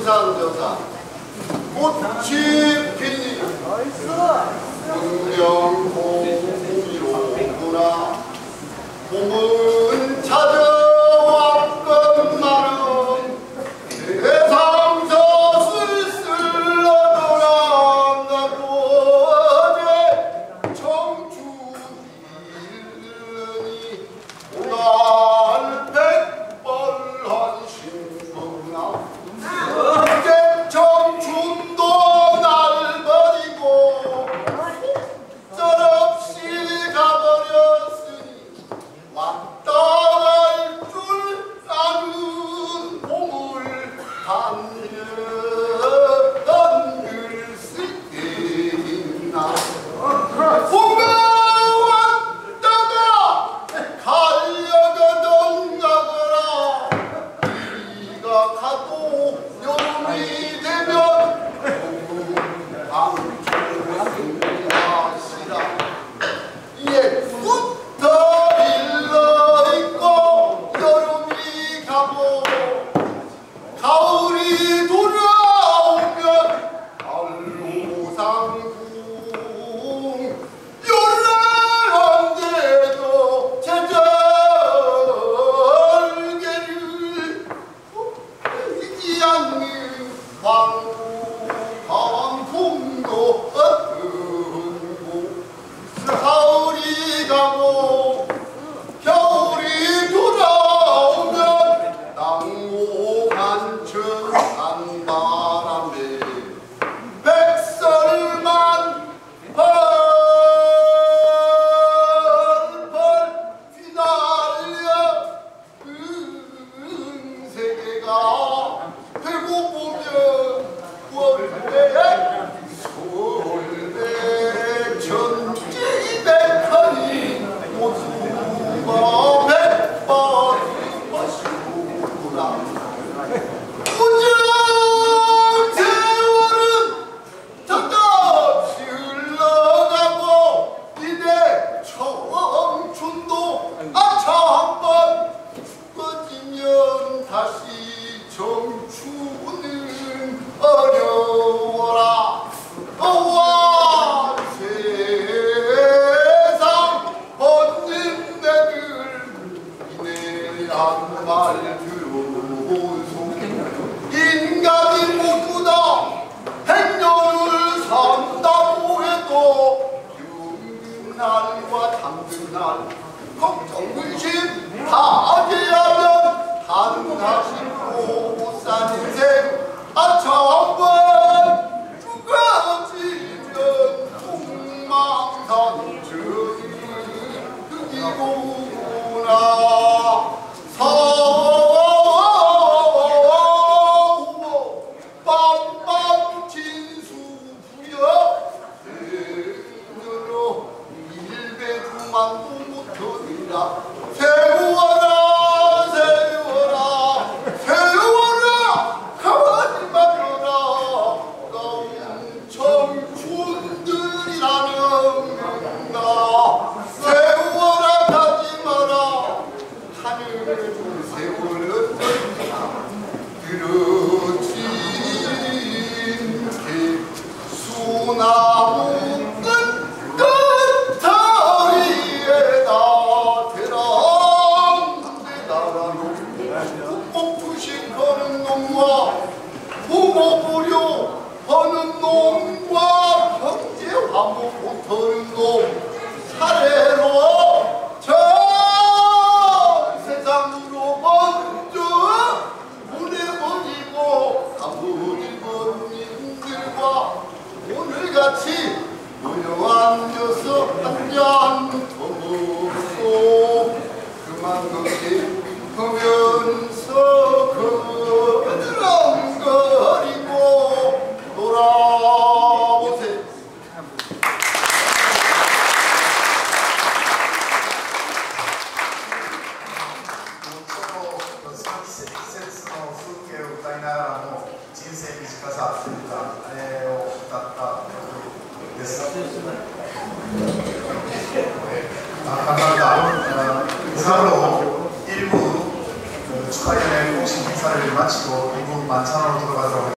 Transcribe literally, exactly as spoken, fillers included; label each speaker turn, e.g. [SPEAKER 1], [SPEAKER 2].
[SPEAKER 1] 금산저산 꽃이 피니 운명공이로구나. 봄은 찾아왔건만은 세상서 쓸쓸하더라. 나도 어제 청춘이르니 오날 백벌 한심구나. 이제 청춘도 날 버리고 쩔없이 가버렸으니 왔다 갈 줄 아는 봄을 반려던 글쓰기 있나. 봄에 왔다가 가려가던 가거라. 이가 가도 여름이 되면 방출하시라. 옛부터 일러있고 여름이 가고 가을이 돌아오면 알로상궁 열한데도 제절개를 보이지 않는 황후 강풍도 어떤고. 가을이 가고 겨울이 돌아오면 땅오간천 산바람에 백설만 펄펄 휘날려 은세계가 배고프면 월배에 솔백천지 백하니 모두가 백발이 마시구나. 무정 세월은 잠깐씩 흘러가고 이내 청춘도 아차 한번 죽어지면 다시 청춘은 어려워라. 어와 세상 번진 내들 이내 한 말 들어보소. 인간이 모두 다 행렬을 산다고 해도 죽는 날과 잠든 날 걱정 의심 다 제하면 한가시 못 사는 생 아차 한번 죽어지면 풍망산천이 흑이고구나. 서워 빰빰 진수 부여 눈으로 일배두만도 못하리라. 세워라 세워라 세워라 가만히 말어라. 청춘들이라는 나 세워라 가지 마라. 하늘 세월은 그렇지 않게 수나무 끝끝다리에다 대랑 대나라로 꼭 푸신 거는 놈과 부모부려 하는 놈과 형제 화목 못하는 놈 사례로 전 세상으로 먼저 보내버리고 아버님들과 오늘같이 모여 앉아서 한잔 더 먹소. 그만 그렇게 하면서 그드렁거리고 돌아오세요.
[SPEAKER 2] 감사합니다. 이상으로 일 부 축하연회 공식 행사를 마치고 이 부 만찬으로 들어가도록 하겠습니다.